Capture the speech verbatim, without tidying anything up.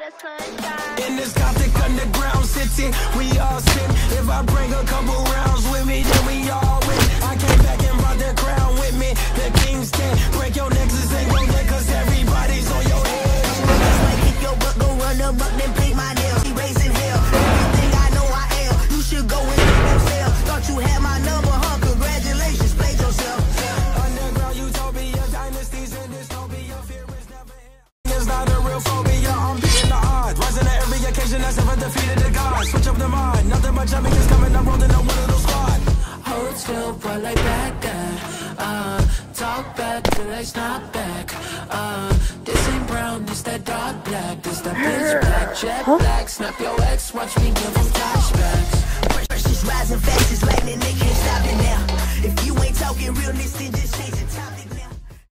In this gothic underground city, we all sin. If I bring a couple rounds with me, then we all win. I came back and brought the crown with me. The king's ten. Break your nexus and your neck, cause everybody's on your head. That's like if your butt gon' run them up, then bleed my nails. She raising hell. Everything I know I am. You should go and get yourself. Thought you had my number, huh? Congratulations, played yourself. Underground utopia, dynasties in dystopia. Fear is never here. It's not a real phobia. I'm beating the odds. Rising to every occasion that's ever defeated the gods. Switch up the mind. Nothing but jumping is coming. I'm rolling up one little squad. Hold still, but like that guy. Uh, talk back till I snap back. Uh, this ain't brown, this that dark black. This that pitch black, jet black. Snap your ex, watch me give them flashbacks. Precious rising fast as lightning, they can't stop it now. If you ain't talking realness, then